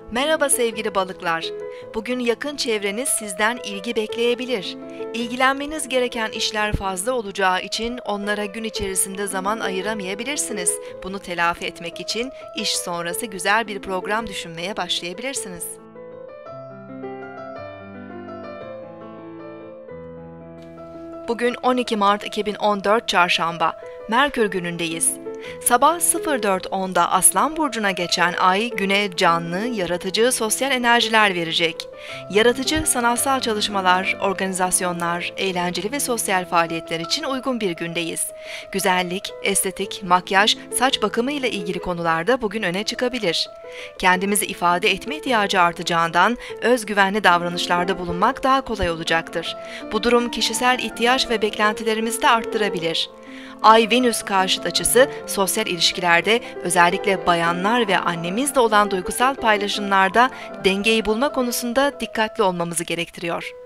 Merhaba sevgili balıklar. Bugün yakın çevreniz sizden ilgi bekleyebilir. İlgilenmeniz gereken işler fazla olacağı için onlara gün içerisinde zaman ayıramayabilirsiniz. Bunu telafi etmek için iş sonrası güzel bir program düşünmeye başlayabilirsiniz. Bugün 12 Mart 2014 Çarşamba, Merkür günündeyiz. Sabah 04.10'da Aslan Burcu'na geçen ay güne canlı, yaratıcı, sosyal enerjiler verecek. Yaratıcı, sanatsal çalışmalar, organizasyonlar, eğlenceli ve sosyal faaliyetler için uygun bir gündeyiz. Güzellik, estetik, makyaj, saç bakımı ile ilgili konularda bugün öne çıkabilir. Kendimizi ifade etme ihtiyacı artacağından özgüvenli davranışlarda bulunmak daha kolay olacaktır. Bu durum kişisel ihtiyaç ve beklentilerimizi de arttırabilir. Ay-Venüs karşıt açısı sosyal ilişkilerde özellikle bayanlar ve annemizle olan duygusal paylaşımlarda dengeyi bulma konusunda dikkatli olmamızı gerektiriyor.